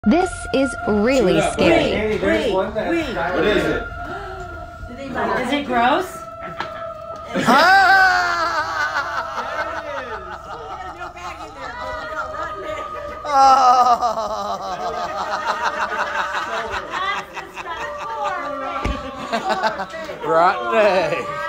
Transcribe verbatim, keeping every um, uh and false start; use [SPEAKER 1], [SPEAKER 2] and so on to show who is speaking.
[SPEAKER 1] This is really
[SPEAKER 2] Up,
[SPEAKER 1] scary.
[SPEAKER 2] Hey, there's
[SPEAKER 3] Wait,
[SPEAKER 2] one that's
[SPEAKER 3] wait.
[SPEAKER 2] what is it?
[SPEAKER 3] Is it gross?
[SPEAKER 4] Rotten egg.